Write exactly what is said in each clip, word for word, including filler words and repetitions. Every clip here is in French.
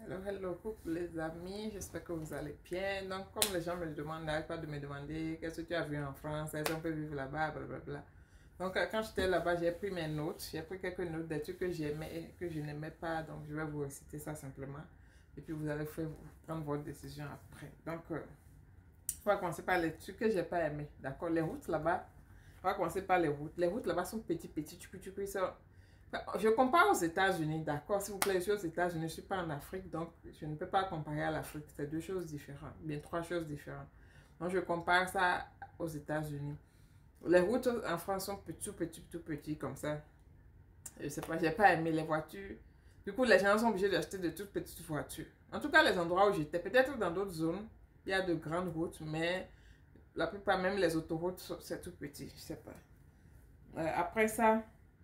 Hello, hello, coucou les amis, j'espère que vous allez bien. Donc, comme les gens me demandent, n'arrêtent pas de me demander qu'est-ce que tu as vu en France, est-ce qu'on peut vivre là-bas, blablabla. Donc, euh, quand j'étais là-bas, j'ai pris mes notes, j'ai pris quelques notes des trucs que j'aimais et que je n'aimais pas. Donc, je vais vous réciter ça simplement. Et puis, vous allez faire, prendre votre décision après. Donc, euh, on va commencer par les trucs que j'ai pas aimé. D'accord, les routes là-bas, on va commencer par les routes. Les routes là-bas sont petits, petits, tu peux, tu peux, ça. Je compare aux États-Unis, d'accord, s'il vous plaît, je suis aux États-Unis, je ne suis pas en Afrique, donc je ne peux pas comparer à l'Afrique, c'est deux choses différentes, bien trois choses différentes. Donc je compare ça aux États-Unis. Les routes en France sont tout petits, tout petits, comme ça. Je sais pas, j'ai pas aimé les voitures. Du coup, les gens sont obligés d'acheter de toutes petites voitures. En tout cas, les endroits où j'étais, peut-être dans d'autres zones, il y a de grandes routes, mais la plupart, même les autoroutes, c'est tout petit, je sais pas. Euh, après ça,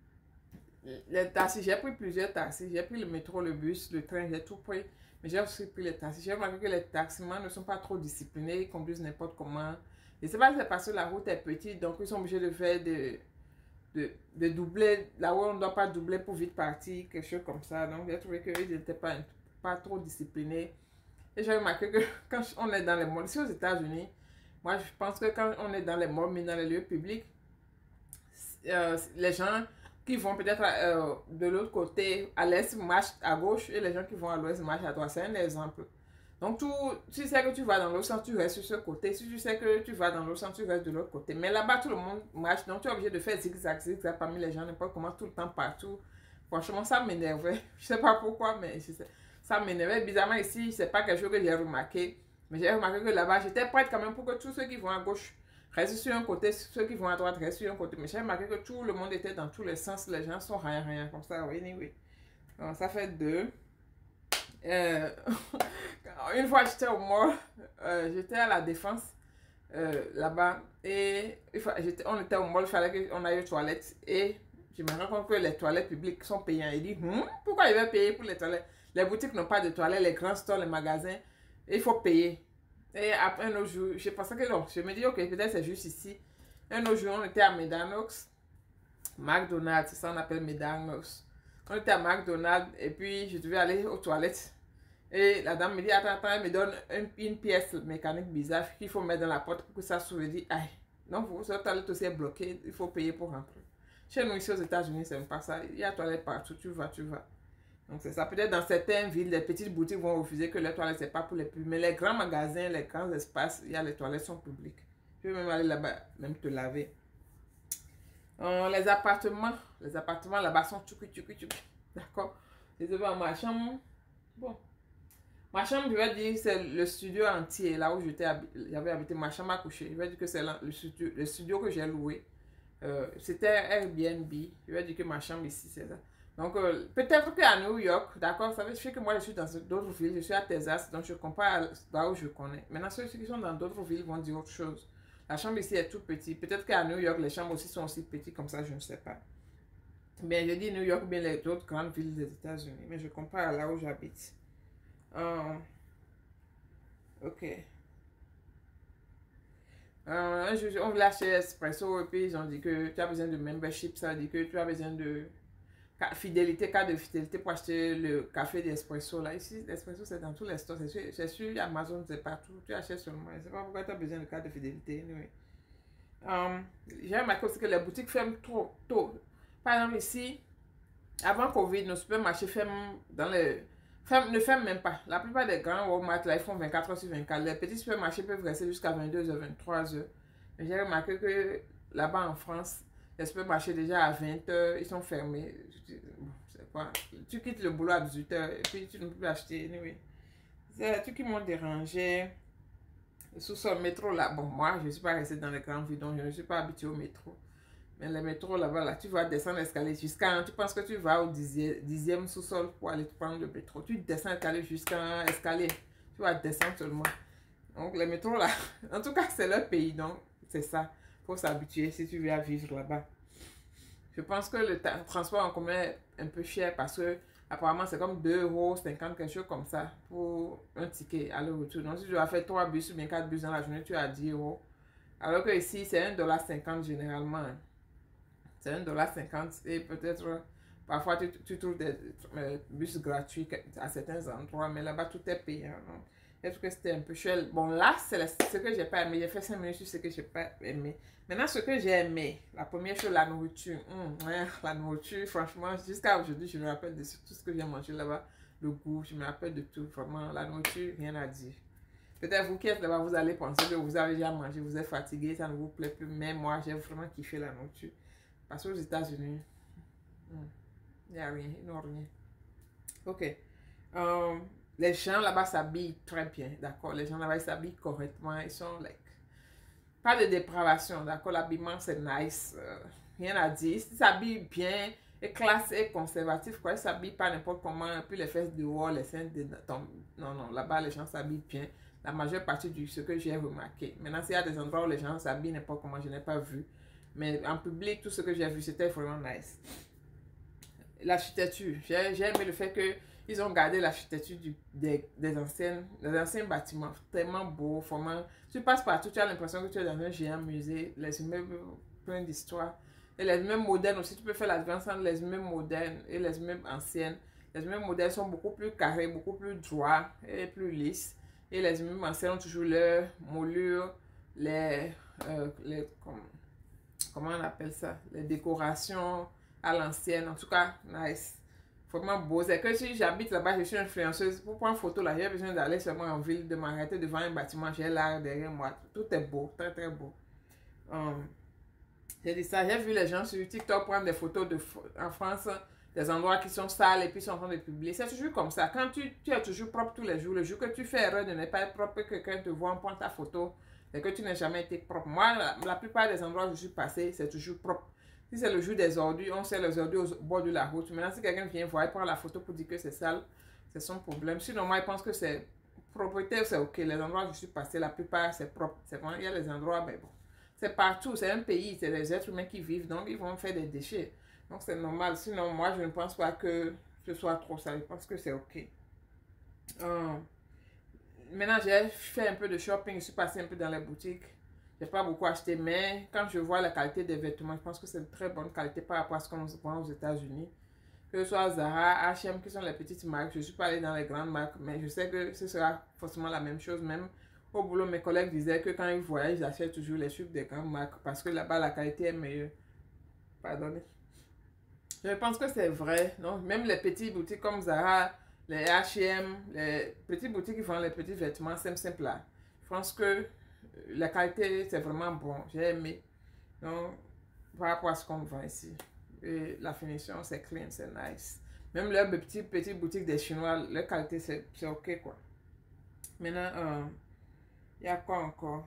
les taxis, j'ai pris plusieurs taxis. J'ai pris le métro, le bus, le train, j'ai tout pris. Mais j'ai aussi pris les taxis. J'ai remarqué que les taximans ne sont pas trop disciplinés, ils conduisent n'importe comment. Et c'est pas que c'est parce que la route est petite, donc ils sont obligés de faire de, de, de doubler là où on ne doit pas doubler pour vite partir, quelque chose comme ça. Donc j'ai trouvé qu'ils n'étaient pas, pas trop disciplinés. Et j'ai remarqué que quand on est dans les malls, ici aux États-Unis, moi je pense que quand on est dans les malls, mais dans les lieux publics, euh, les gens qui vont peut-être euh, de l'autre côté, à l'est, marchent à gauche, et les gens qui vont à l'ouest marchent à droite. C'est un exemple. Donc, tu, tu sais que tu vas dans l'autre sens, tu restes sur ce côté. Si tu sais que tu vas dans l'autre sens, tu restes de l'autre côté. Mais là-bas, tout le monde marche. Donc, tu es obligé de faire zigzag, zigzag parmi les gens, n'importe comment, tout le temps, partout. Franchement, ça m'énervait. Je sais pas pourquoi, mais sais, ça m'énervait. Bizarrement, ici, c'est pas quelque chose que j'ai remarqué. Mais j'ai remarqué que là-bas, j'étais prête quand même pour que tous ceux qui vont à gauche restent sur un côté, ceux qui vont à droite restent sur un côté. Mais j'ai remarqué que tout le monde était dans tous les sens. Les gens sont rien, rien, comme ça. Oui, oui. Donc, ça fait deux. Euh, une fois, j'étais au mall. Euh, j'étais à la Défense, euh, là-bas. Et une fois, on était au mall, il fallait qu'on aille aux toilettes. Et je me rends compte que les toilettes publiques sont payantes. Il dit, hm, pourquoi il va payer pour les toilettes? Les boutiques n'ont pas de toilettes, les grands stores, les magasins, il faut payer. Et après un autre jour, je pensais que non, je me dis, ok, peut-être c'est juste ici. Un autre jour, on était à Medanox, McDonald's, c'est ça on appelle Medanox. On était à McDonald's et puis je devais aller aux toilettes. Et la dame me dit, attends, attends, elle me donne une, une pièce mécanique bizarre qu'il faut mettre dans la porte pour que ça s'ouvre. Je dis, aïe, non, votre toilette aussi est bloquée, il faut payer pour rentrer. Chez nous, ici aux États-Unis, c'est pas ça. Il y a toilette partout, tu vas, tu vas. Donc c'est ça. Peut-être dans certaines villes, les petites boutiques vont refuser que les toilettes, c'est pas pour les publics. Mais les grands magasins, les grands espaces, il y a les toilettes sont publiques. Tu peux même aller là-bas, même te laver. Euh, les appartements, les appartements là-bas sont tchouki tchouki tchouki. D'accord. Je vais à ma chambre. Bon. Ma chambre, je vais dire, c'est le studio entier, là où j'avais habité, ma chambre à coucher. Je vais dire que c'est le studio, le studio que j'ai loué. Euh, C'était Airbnb. Je vais dire que ma chambre ici, c'est ça. Donc, euh, peut-être qu'à New York, d'accord, ça veut dire que moi, je suis dans d'autres villes, je suis à Texas, donc je compare à là où je connais. Maintenant, ceux qui sont dans d'autres villes vont dire autre chose. La chambre ici est tout petite. Peut-être qu'à New York, les chambres aussi sont aussi petites comme ça, je ne sais pas. Bien, je dis New York, bien les autres grandes villes des États-Unis, mais je compare à là où j'habite. Euh, ok. Euh, un jour, on voulait acheter Espresso et puis ils ont dit que tu as besoin de membership, ça veut dire que tu as besoin de fidélité, carte de fidélité pour acheter le café d'espresso. Là, ici, l'espresso, c'est dans tous les stores. C'est sur, sur Amazon, c'est partout. Tu achètes seulement. Je ne sais pas pourquoi tu as besoin de carte de fidélité. Oui. Um, J'ai remarqué aussi que les boutiques ferment trop tôt. Par exemple, ici, avant Covid, nos supermarchés ferment dans les... Ferment, ne ferment même pas. La plupart des grands Walmart, là, ils font vingt-quatre heures sur vingt-quatre. Les petits supermarchés peuvent rester jusqu'à vingt-deux heures, vingt-trois heures. Mais j'ai remarqué que là-bas en France, les supermarchés déjà à vingt heures, ils sont fermés. Bon, c'est quoi? Tu quittes le boulot à dix-huit heures et puis tu ne peux plus acheter. Anyway. C'est des trucs qui m'ont dérangé. Le sous-sol métro là, bon, moi je ne suis pas restée dans les grandes villes, donc je ne suis pas habituée au métro. Mais le métro là-bas, là, tu vas descendre l'escalier jusqu'à. Tu penses que tu vas au dixième, dixième sous-sol pour aller prendre le métro. Tu descends l'escalier jusqu'à escalier. Tu vas descendre seulement. Donc, le métro là, en tout cas, c'est leur pays, donc c'est ça. Il faut s'habituer si tu veux vivre là-bas. Je pense que le transport en commun est un peu cher parce que apparemment c'est comme deux euros cinquante, quelque chose comme ça pour un ticket aller-retour. Donc si tu dois faire trois bus ou bien quatre bus dans la journée, tu as dix euros. Alors que ici c'est un dollar cinquante généralement. C'est un dollar cinquante et peut-être Parfois, tu, tu trouves des euh, bus gratuits à certains endroits, mais là-bas, tout est payant. Est-ce que c'était un peu cher? Bon, là, c'est ce que j'ai pas aimé. J'ai fait cinq minutes sur ce que j'ai pas aimé. Maintenant, ce que j'ai aimé, la première chose, la nourriture. Mmh, ouais, la nourriture, franchement, jusqu'à aujourd'hui, je me rappelle de tout ce que j'ai mangé là-bas. Le goût, je me rappelle de tout. Vraiment, la nourriture, rien à dire. Peut-être vous qui êtes là-bas, vous allez penser que vous avez déjà mangé, vous êtes fatigué, ça ne vous plaît plus. Mais moi, j'ai vraiment kiffé la nourriture. Parce qu'aux États-Unis, il mmh, n'y a rien, ils n'ont rien. Ok. Um, les gens là-bas s'habillent très bien, d'accord? Les gens là-bas s'habillent correctement. Ils sont, like, pas de dépravation, d'accord? L'habillement, c'est nice. Euh, rien à dire. Ils s'habillent bien, et classé, et conservatif, quoi. Ils s'habillent pas n'importe comment. Et puis les fesses dehors, les seins de... Non, non, là-bas, les gens s'habillent bien. La majeure partie de ce que j'ai remarqué. Maintenant, s'il y a des endroits où les gens s'habillent n'importe comment, je n'ai pas vu. Mais en public, tout ce que j'ai vu, c'était vraiment nice. L'architecture, j'ai aimé le fait que ils ont gardé l'architecture des, des, anciennes, des anciens bâtiments, tellement beau, vraiment. Tu passes partout, tu as l'impression que tu es dans un géant musée, les immeubles pleins d'histoire. Et les immeubles modernes aussi, tu peux faire la différence entre les immeubles modernes et les immeubles anciennes. Les immeubles modernes sont beaucoup plus carrés, beaucoup plus droits et plus lisses. Et les immeubles anciens ont toujours leur moulure, les, euh, les comme, comment on appelle ça, les décorations à l'ancienne, en tout cas, nice. Vraiment beau. C'est que si j'habite là-bas, je suis influenceuse, pour prendre photo là, j'ai besoin d'aller seulement en ville, de m'arrêter devant un bâtiment, j'ai l'art derrière moi. Tout est beau, très très beau. Um, j'ai dit ça, j'ai vu les gens sur TikTok prendre des photos de, en France, des endroits qui sont sales et puis sont en train de publier. C'est toujours comme ça. Quand tu, tu es toujours propre tous les jours, le jour que tu fais erreur de ne pas être propre, que quelqu'un te voit, on prend ta photo, c'est que tu n'as jamais été propre. Moi, la, la plupart des endroits où je suis passée, c'est toujours propre. Si c'est le jour des ordures, on sait les ordures au bord de la route. Maintenant, si quelqu'un vient voir, il prend la photo pour dire que c'est sale, c'est son problème. Sinon, moi, je pense que c'est propreté, c'est ok. Les endroits où je suis passée, la plupart, c'est propre. C'est bon, il y a des endroits, mais bon. C'est partout, c'est un pays, c'est les êtres humains qui vivent, donc ils vont faire des déchets. Donc c'est normal. Sinon, moi, je ne pense pas que ce soit trop sale. Je pense que c'est ok. Euh, maintenant, j'ai fait un peu de shopping, je suis passée un peu dans les boutiques. J'ai pas beaucoup acheté, mais quand je vois la qualité des vêtements, je pense que c'est de très bonne qualité par rapport à ce qu'on voit aux États-Unis. Que ce soit Zara, H et M, qui sont les petites marques. Je ne suis pas allée dans les grandes marques, mais je sais que ce sera forcément la même chose. Même au boulot, mes collègues disaient que quand ils voyagent, ils achètent toujours les trucs des grandes marques parce que là-bas, la qualité est meilleure. Pardonnez. Je pense que c'est vrai. Non? Même les petites boutiques comme Zara, les H et M, les petites boutiques qui font les petits vêtements simples, simples là. Je pense que la qualité, c'est vraiment bon. J'ai aimé. Donc, par rapport à ce qu'on vend ici. Et la finition, c'est clean, c'est nice. Même leurs petites petites boutiques des Chinois, leur qualité, c'est ok, quoi. Maintenant, euh, il y a quoi encore?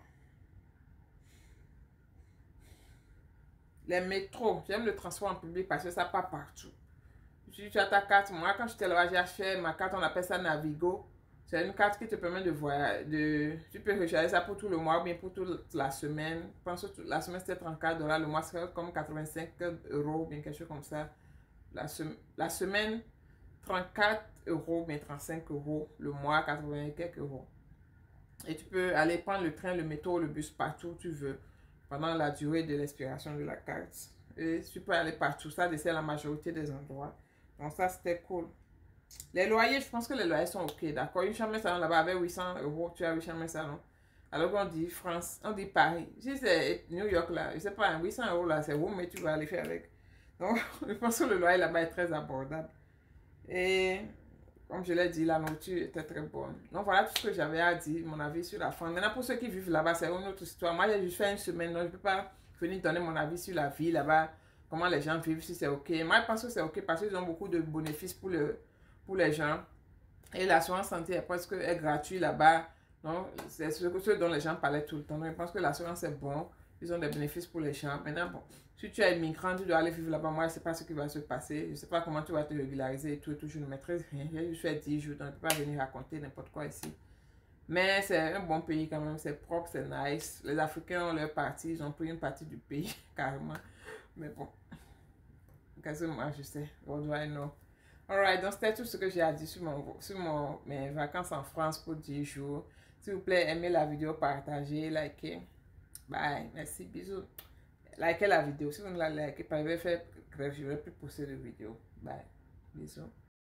Les métros. J'aime le transport en public parce que ça part partout. Si tu as ta carte, moi, quand j'étais là-bas, j'ai acheté ma carte, on appelle ça Navigo. C'est une carte qui te permet de voyager. De, tu peux recharger ça pour tout le mois ou bien pour toute la semaine. Je pense que la semaine c'était trente-quatre dollars. Le mois c'est comme quatre-vingt-cinq euros, bien quelque chose comme ça. La, sem la semaine, trente-quatre euros, bien trente-cinq euros. Le mois, quatre-vingts et quelques euros. Et tu peux aller prendre le train, le métro, le bus partout où tu veux. Pendant la durée de l'expiration de la carte. Et tu peux aller partout. Ça dessert la majorité des endroits. Donc ça c'était cool. Les loyers, je pense que les loyers sont ok, d'accord. Une chambre salon là-bas avec huit cents euros, tu as huit chambres salon. Alors qu'on dit France, on dit Paris. Si c'est New York là, je sais pas, huit cents euros là, c'est où, mais tu vas aller faire avec. Donc, je pense que le loyer là-bas est très abordable. Et comme je l'ai dit, la nourriture était très bonne. Donc voilà tout ce que j'avais à dire, mon avis sur la France. Maintenant, pour ceux qui vivent là-bas, c'est une autre histoire. Moi, j'ai juste fait une semaine, donc je ne peux pas venir donner mon avis sur la vie là-bas, comment les gens vivent, si c'est ok. Moi, je pense que c'est ok parce qu'ils ont beaucoup de bénéfices pour le pour les gens. Et l'assurance santé est presque est gratuite là-bas. Donc, c'est ce, ce dont les gens parlaient tout le temps. Donc, je pense que l'assurance est bon. Ils ont des bénéfices pour les gens. Maintenant, bon, si tu es immigrant, tu dois aller vivre là-bas. Moi, je ne sais pas ce qui va se passer. Je ne sais pas comment tu vas te régulariser et tout. Et tout. Je ne maîtrise rien. J'ai juste fait dix jours. Donc, je ne peux pas venir raconter n'importe quoi ici. Mais c'est un bon pays quand même. C'est propre, c'est nice. Les Africains ont leur partie. Ils ont pris une partie du pays, carrément. Mais bon, qu'est-ce que moi je sais? What do I know? Alright, donc c'était tout ce que j'ai à dire sur, mon, sur mon, mes vacances en France pour dix jours. S'il vous plaît, aimez la vidéo, partagez, likez. Bye, merci, bisous. Likez la vidéo. Si vous ne la likez pas, je vais faire grève, je ne vais plus poster de vidéo. Bye. Bisous.